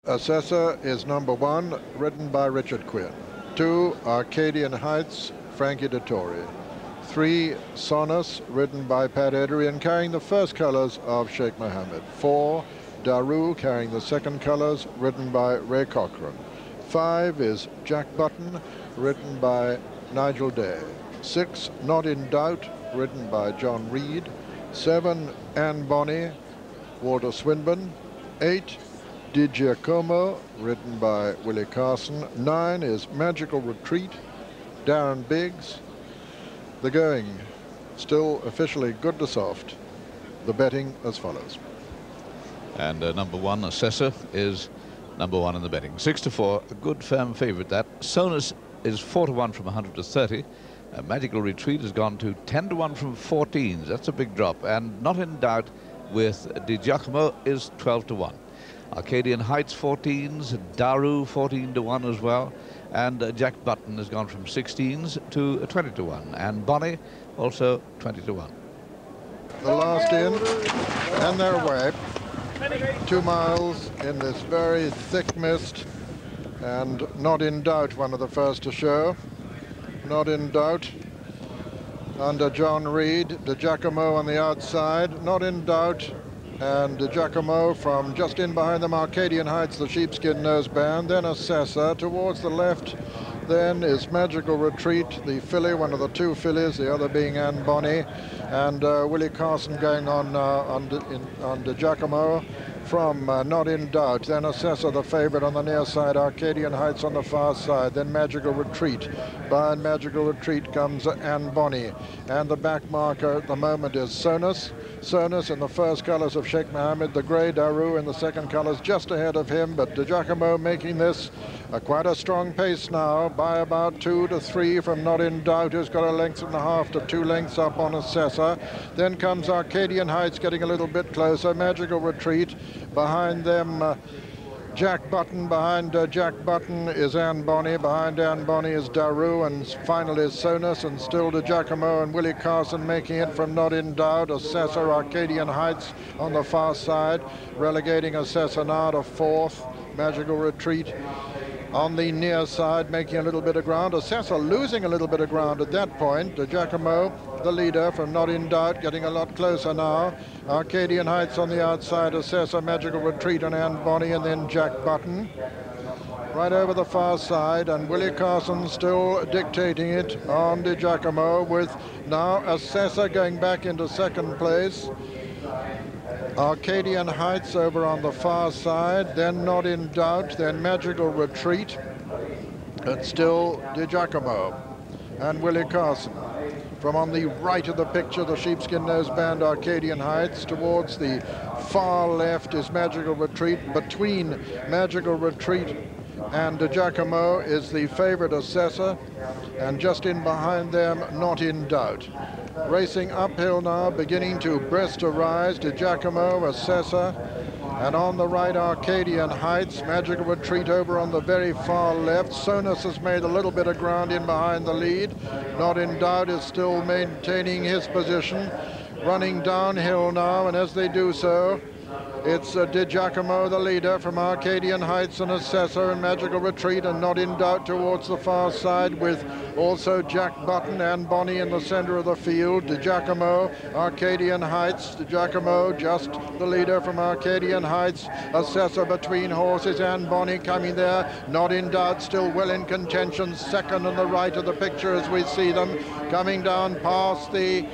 Assessor is number 1, ridden by Richard Quinn. 2, Arcadian Heights, Frankie Dettori. 3, Sonus, ridden by Pat Eddery and carrying the first colours of Sheikh Mohammed. 4, Daru, carrying the second colours, ridden by Ray Cochran. 5 is Jack Button, ridden by Nigel Day. 6, Not in Doubt, ridden by John Reed. 7, Anne Bonny, Walter Swinburne. 8, Di Giacomo, ridden by Willie Carson. 9 is Magical Retreat, Darren Biggs. The going still officially good to soft. The betting as follows. And number 1, Assessor, is number 1 in the betting. 6-4, a good firm favourite that. Sonus is 4-1 from 100 to 30. Magical Retreat has gone to 10-1 from 14s. That's a big drop. And Not in Doubt with Di Giacomo is 12-1. Arcadian Heights 14s, Daru 14-1 as well, and Jack Button has gone from 16s to 20-1, and Bonny also 20-1. The last in, and they're away. 2 miles in this very thick mist, and Not in Doubt, one of the first to show. Not in Doubt under John Reed, Di Giacomo on the outside. Not in Doubt and Di Giacomo from just in behind them, Arcadian Heights, the sheepskin nose band, then Assessor. Towards the left then is Magical Retreat, the filly, one of the 2 fillies, the other being Anne Bonny, and Willie Carson going on Di Giacomo from Not in Doubt. Then Assessor, the favourite, on the near side, Arcadian Heights on the far side, then Magical Retreat. Behind Magical Retreat comes Anne Bonny, and the back marker at the moment is Sonus. Sonus in the first colours of Sheikh Mohammed, the grey Daru in the second colours just ahead of him, but Di Giacomo making this quite a strong pace now by about 2 to 3 from Not in Doubt, who's got a length and a half to 2 lengths up on Assessor. Then comes Arcadian Heights getting a little bit closer, Magical Retreat. Behind them, Jack Button. Behind Jack Button is Anne Bonny. Behind Anne Bonny is Daru, and finally is Sonus, and still Di Giacomo and Willie Carson making it from Not in Doubt. Assessor, Arcadian Heights on the far side, relegating Assessor now to 4th. Magical Retreat on the near side, making a little bit of ground. Assessor losing a little bit of ground at that point. Di Giacomo, the leader from Not in Doubt, getting a lot closer now. Arcadian Heights on the outside, Assessor, Magical Retreat and Anne Bonny, and then Jack Button. Right over the far side, and Willie Carson still dictating it on Di Giacomo, with now Assessor going back into 2nd place. Arcadian Heights over on the far side, then Not in Doubt, then Magical Retreat, and still Di Giacomo and Willie Carson. From on the right of the picture, the sheepskin nose band, Arcadian Heights. Towards the far left is Magical Retreat. Between Magical Retreat and Di Giacomo is the favourite Assessor, and just in behind them, Not in Doubt. Racing uphill now, beginning to breast to rise, Di Giacomo, Assessor, and on the right, Arcadian Heights. Magical Retreat over on the very far left. Sonus has made a little bit of ground in behind the lead. Not in Doubt is still maintaining his position, running downhill now, and as they do so, it's Di Giacomo, the leader, from Arcadian Heights and Assessor and Magical Retreat, and Not in Doubt towards the far side, with also Jack Button and Bonny in the centre of the field. Di Giacomo, Arcadian Heights. Di Giacomo just the leader from Arcadian Heights. Assessor between horses, and Bonny coming there. Not in Doubt still well in contention, second on the right of the picture as we see them coming down past the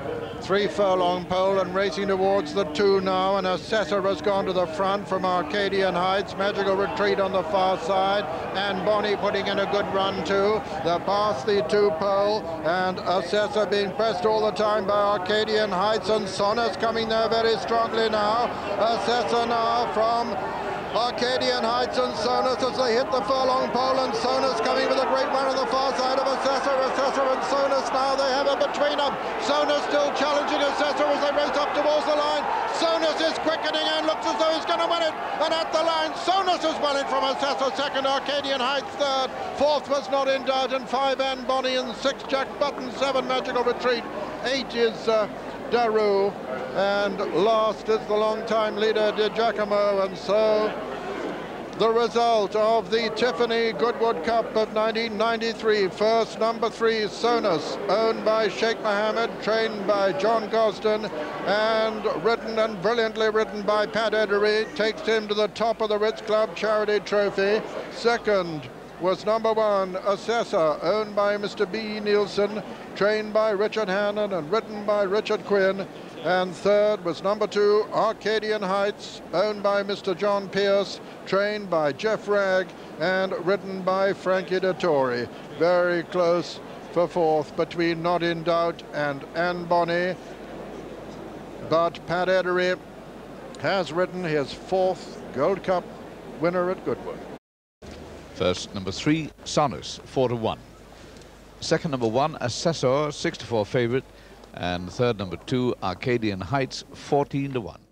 3 furlong pole and racing towards the 2 now, and Assessor has gone to the front from Arcadian Heights. Magical Retreat on the far side, and Bonny putting in a good run too. They're past the 2 pole, and Assessor being pressed all the time by Arcadian Heights, and Sonus coming there very strongly now. Assessor now from Arcadian Heights and Sonus as they hit the furlong pole, and Sonus coming with a great run on the far side of Assessor. Assessor and Sonus now, they have it between them. Sonus still challenging Assessor as they race up towards the line. Sonus is quickening and looks as though he's going to win it. And at the line, Sonus is winning from Assessor, second Arcadian Heights, third. Fourth was Not in Doubt, and 5 Anne Bonny, and 6 Jack Button, 7 Magical Retreat, 8 is Daru, and last is the long-time leader Di Giacomo, and so the result of the Tiffany Goodwood Cup of 1993. First, number 3, Sonus, owned by Sheikh Mohammed, trained by John Gosden, and ridden and brilliantly ridden by Pat Eddery, takes him to the top of the Ritz Club Charity Trophy. Second was number 1, Assessor, owned by Mr. B. Nielsen, trained by Richard Hannon and ridden by Richard Quinn. And third was number 2, Arcadian Heights, owned by Mr. John Pierce, trained by Jeff Ragg and ridden by Frankie Dettori. Very close for fourth between Not in Doubt and Anne Bonny. But Pat Eddery has ridden his 4th Gold Cup winner at Goodwood. First, number 3, Sonus, 4-1. Second, number 1, Assessor, 6-4 favourite. And third, number 2, Arcadian Heights, 14-1.